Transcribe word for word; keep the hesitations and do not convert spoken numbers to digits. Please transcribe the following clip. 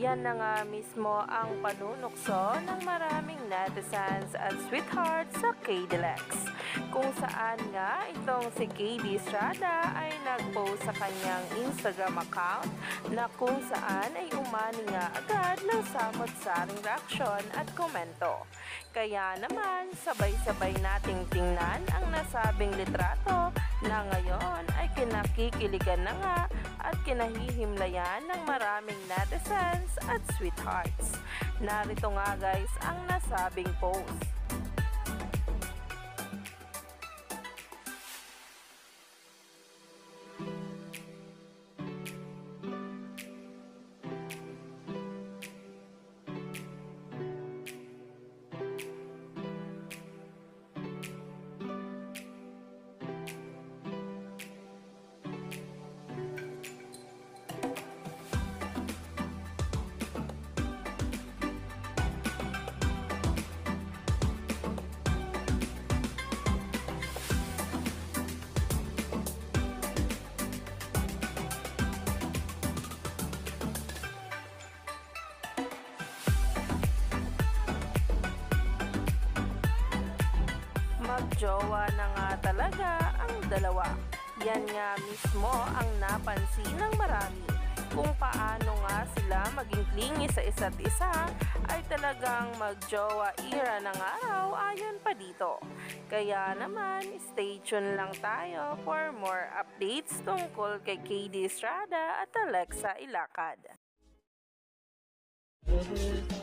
Yan na nga mismo ang panunukso ng maraming netizens at sweethearts sa K D L E X, kung saan nga itong si K D Estrada ay nag-post sa kanyang Instagram account na kung saan ay umani nga agad ng samot-saring reaksyon at komento. Kaya naman sabay-sabay nating tingnan ang nasabing litrato na ngayon ay kinakikiligan na nga at kinahihimlayan ng maraming netizens at sweethearts. Narito nga guys ang nasabing post. Magjowa na nga talaga ang dalawa. Yan nga mismo ang napansin ng marami. Kung paano nga sila maging clingy sa isa't isa ay talagang magjowa era ng araw ayon pa dito. Kaya naman stay tuned lang tayo for more updates tungkol kay K D Estrada at Alexa Ilacad.